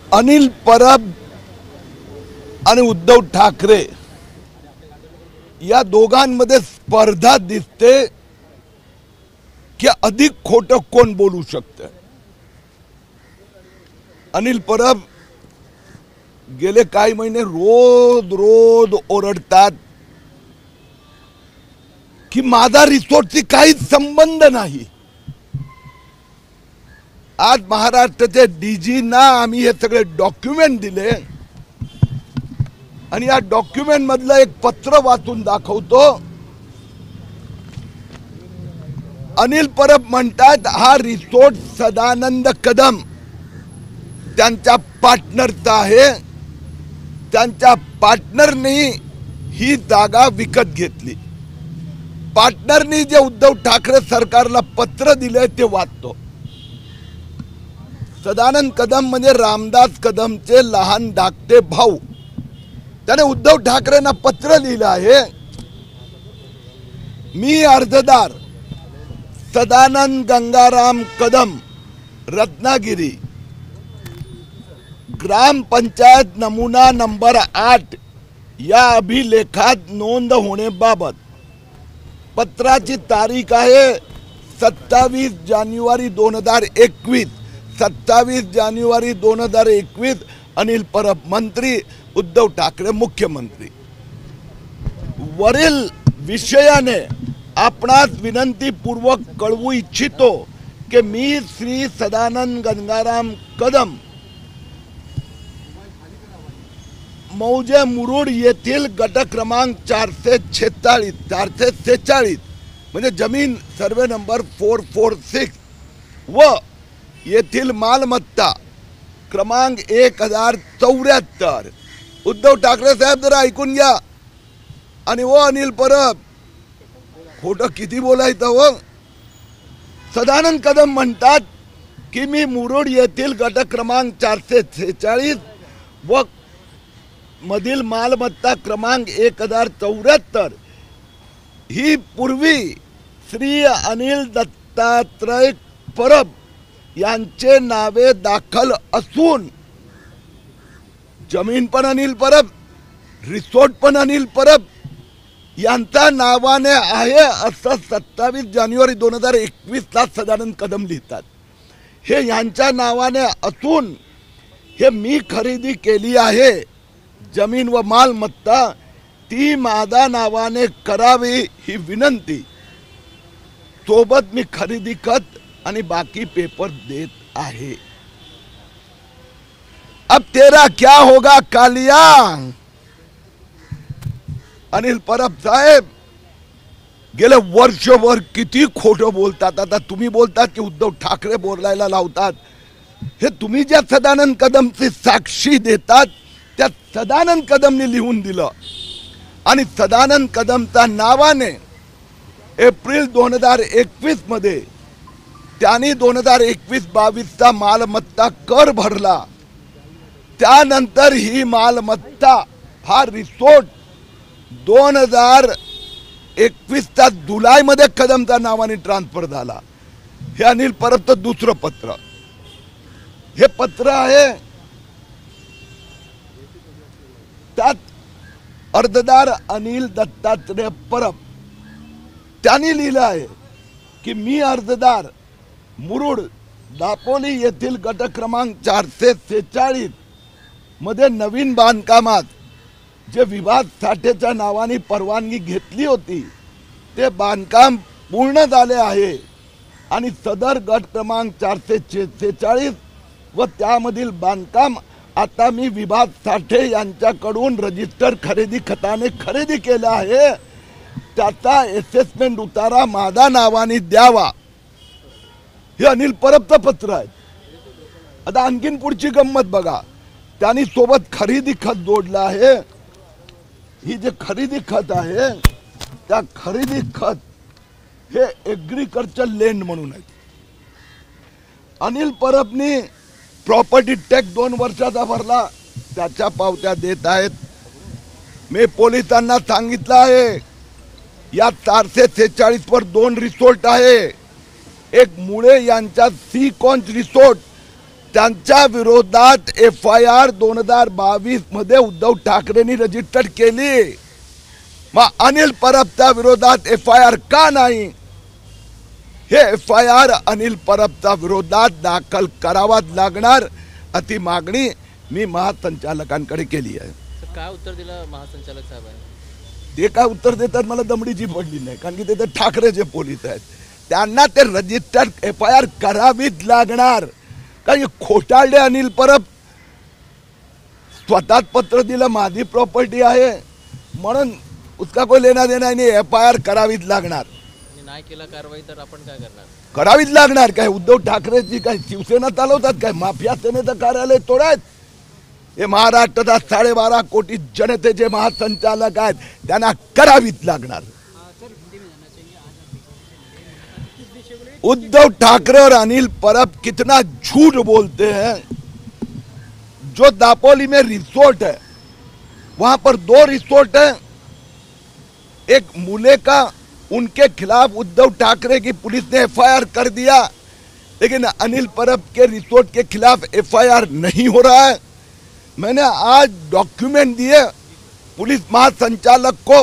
अनिल परब आणि उद्धव ठाकरे या दोघांमध्ये स्पर्धा दिसते की अधिक खोटं कोण बोलू शकतं। अनिल परब गेले काही महिने रोज रोज ओरडतात की माझा रिसोर्टशी काहीच संबंध नाही। आज महाराष्ट्राचे डीजी ना आम्ही हे सगळे डॉक्युमेंट दिले आणि या डॉक्युमेंट मधलं एक पत्र वाचून दाखवतो। अनिल परब म्हणतात हा रिसोर्ट सदानंद कदम त्यांच्या पार्टनरचा आहे, त्यांच्या पार्टनरनी ही जागा विकत घेतली। पार्टनरनी जे उद्धव ठाकरे सरकारला पत्र दिले ते वाचतो। सदानंद कदम म्हणजे रामदास कदमचे लहान धाकटे भाऊ। त्याने उद्धव ठाकरेंना पत्र लिहिलं आहे, मी अर्जदार सदानंद गंगाराम कदम रत्नागिरी ग्राम पंचायत नमुना नंबर 8 या अभिलेखात नोंद होण्याबाबत पत्राची तारीख आहे 27 जानेवारी 2021। 27 जानेवारी 2021 अनिल परब मंत्री, उद्धव ठाकरे मुख्यमंत्री। वरील विषयाने आपणास विनंती पूर्वक कळवू इच्छितो की मी श्री सदानंद गंगाराम कदम मौजे मुरुड येथील गट क्रमांक 446 म्हणजे जमीन सर्वे नंबर 446 व येथील मालमत्ता क्रमांक 1074। उद्धव ठाकरे साहेब जरा ऐकून घ्या। आणि वो अनिल परब खोटं किती बोलायचं हो। सदानंद कदम म्हणतात की मी मुरुड येथील गट क्रमांक 446 व मधील मालमत्ता क्रमांक 1074 ही पूर्वी श्री अनिल दत्तात्रय परब यांचे नावे दाखल असून जमीन पण अनिल परब, रिसोर्ट पण अनिल परब यांच्या नावाने आहे असं 27 जानेवारी 2021 ला सदानंद कदम लिहितात। हे यांच्या नावाने असून हे मी खरेदी केली आहे जमीन व मालमत्ता, ती माझ्या नावाने करावी ही विनंती। सोबत मी खरेदी खत आणि बाकी पेपर देत आहे। अब तेरा क्या होगा कालिया। अनिल परब साहेब गेले वर्षभर किती खोटं बोलतात। आता तुम्ही बोलतात की उद्धव ठाकरे बोलायला लावतात, हे तुम्ही ज्या सदानंद कदमची साक्षी देतात त्या सदानंद कदमने लिहून दिलं आणि सदानंद कदमच्या नावाने एप्रिल 2021 मध्ये त्यांनी 2021-22 चा मालमत्ता कर भरला। त्यानंतर ही मालमत्ता हा रिसोर्ट 2021 चा जुलै मध्ये कदमच्या नावाने ट्रान्सफर झाला। हे अनिल परबचं दुसरं पत्र। हे पत्र आहे त्यात अर्जदार अनिल दत्तात्रय परब त्यांनी लिहिलं आहे की मी अर्जदार मुरुड दापोली येथील गट क्रमांक 446 मध्ये नवीन बांधकामात जे विभाग साठेच्या नावाने परवानगी घेतली होती ते बांधकाम पूर्ण झाले आहे आणि सदर गट क्रमांक 446 व त्यामधील बांधकाम आता मी विभाग साठे यांच्याकडून रजिस्टर खरेदी खताने खरेदी केला आहे, त्याचा असेसमेंट उतारा माझ्या नावाने द्यावा। हे अनिल परबचं पत्र आहे। आता आणखीन पुढची गंमत बघा, त्यांनी सोबत खरेदी खत जोडलं आहे। ही जे खरेदी खत आहे त्या खरेदी खत हे एग्रीकल्चर लँड म्हणून आहे। अनिल परबनी प्रॉपर्टी टॅक्स 2 वर्षाचा भरला, त्याच्या पावत्या देत आहेत। मी पोलिसांना सांगितलं आहे या 446 वर 2 रिसोर्ट आहे। एक मुळे यांच्या सी कॉन्च रिसोर्ट त्यांच्या विरोधात FIR 2022 मध्ये उद्धव ठाकरेंनी रजिस्टर केली, मग अनिल परबच्या विरोधात FIR का नाही? हे FIR अनिल परबच्या विरोधात दाखल करावाच लागणार अशी मागणी मी महासंचालकांकडे केली आहे. काय उत्तर दिलं महासंचालक साहेबांनी? ते काय उत्तर देतात मला दमडीची पडली नाही, कारण की ते ठाकरेचे पोलीस आहेत. त्यांना ते रजिस्टर FIR करावीच लागणार, कारण खोटारडे अनिल परब स्वतःच पत्र दिलं माझी प्रॉपर्टी आहे म्हणून उसका कोई लेना देना नाही, FIR करावीच लागणार. नाही केला कारवाई तर आपण काय करणार? करावीच लागणार. काय उद्धव ठाकरेची काय शिवसेना चालवतात काय? माफिया सेनेचं कार्यालय तोडायत? हे महाराष्ट्रात 12.5 कोटी जनतेचे महासंचालक आहेत, त्यांना करावीच लागणार. उद्धव ठाकरे और अनिल परब कितना झूठ बोलते हैं. जो दापोली में रिसोर्ट है, वहां पर 2 रिसोर्ट है, एक मूले का, उनके खिलाफ उद्धव ठाकरे की पुलिस ने FIR कर दिया, लेकिन अनिल परब के रिसोर्ट के खिलाफ FIR नहीं हो रहा है. मैंने आज डॉक्यूमेंट दिए पुलिस महासंचालक को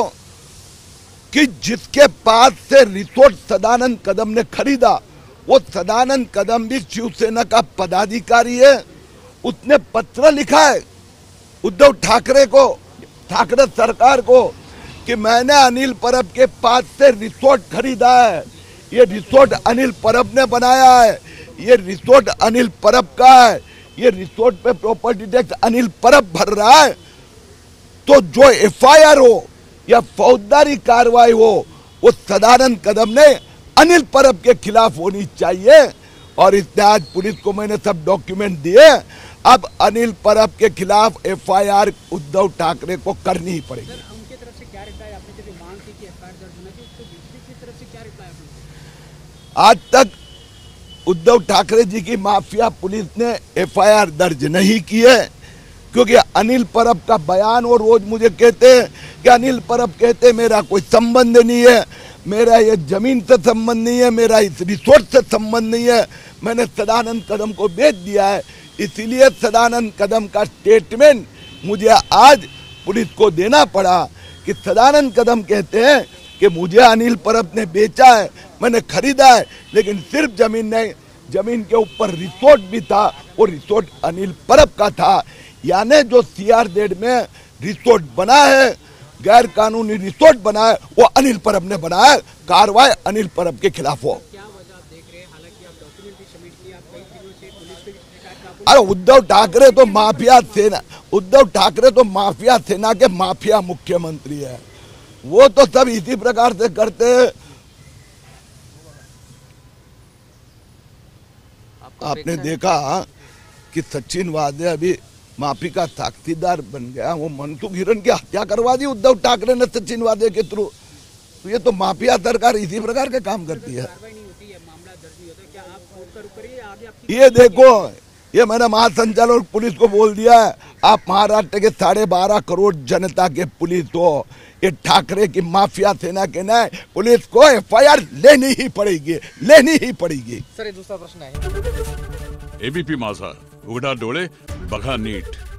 कि जिसके पास से रिसोर्ट सदानंद कदम ने खरीदा, वो सदानंद कदम भी शिवसेना का पदाधिकारी है. उसने पत्र लिखा है उद्धव ठाकरे को, ठाकरे सरकार को, कि मैंने अनिल परब के पास से रिसोर्ट खरीदा है, ये रिसोर्ट अनिल परब ने बनाया है, ये रिसोर्ट अनिल परब का है, ये रिसोर्ट पे प्रॉपर्टी टैक्स अनिल परब भर रहा है. तो जो FIR हो या फौजदारी कार्रवाई हो, वो सदानंद कदम ने अनिल परब के खिलाफ होनी चाहिए. और इसने आज पुलिस को मैंने सब डॉक्यूमेंट दिए. अब अनिल परब के खिलाफ FIR उद्धव ठाकरे को करनी ही पड़ेगी. उनकी तरफ से क्या रिप्लाई आपने जब मांग की कि FIR दर्ज होना चाहिए, उसको बीजेपी की तरफ से क्या रिप्लाई आपने? आज तक उद्धव ठाकरे जी की माफिया पुलिस ने FIR दर्ज नहीं की है, क्योंकि अनिल परब का बयान, और रोज मुझे कहते हैं कि अनिल परब कहते मेरा कोई संबंध नहीं है, मेरा ये जमीन से संबंध नहीं है, मेरा इस रिसोर्ट से संबंध नहीं है, मैंने सदानंद कदम को बेच दिया है. इसलिए सदानंद कदम का स्टेटमेंट मुझे आज पुलिस को देना पड़ा कि सदानंद कदम कहते हैं कि मुझे अनिल परब ने बेचा है, मैंने खरीदा है, लेकिन सिर्फ जमीन नहीं, जमीन के ऊपर रिसोर्ट भी था, वो रिसोर्ट अनिल परब का था. यानी जो CRZ में रिसोर्ट बना है, गैर कानूनी रिसोर्ट बना है, वो अनिल परब ने बनाया है. कार्रवाई अनिल परब के खिलाफ हो. क्या वजह आप देख रहे हैं? हालांकि आप डॉक्यूमेंट भी सबमिट किए, आप कई दिनों से पुलिस पे भी शिकायत कर, अरे उद्धव ठाकरे तो माफिया सेना, उद्धव ठाकरे तो माफिया सेना के माफिया मुख्यमंत्री है. वो तो सब इसी प्रकार से करते हैं. आपने देखा कि सचिन वाजे अभी माफी का साक्षीदार बन गया. वो मनसुख हिरन की हत्या करवा दी उद्धव ठाकरे ने सचिन वाजे के थ्रू. तो ये तो माफिया सरकार इसी प्रकार के काम करती है. कार्रवाई नहीं होती है, मामला दर्ज नहीं होता, क्या आप कोर्ट का रुख करिए आगे आपकी? ये देखो, ये मैंने महासंचालक पुलिस को बोल दिया है, आप महाराष्ट्र के 12.5 करोड़ जनता के पुलिस हो, ये ठाकरे की माफिया सेना के नहीं, पुलिस को FIR लेनी ही पड़ेगी, लेनी ही पड़ेगी. सर, दूसरा प्रश्न है. ABP माझा, उघडा डोळे बघा नीट.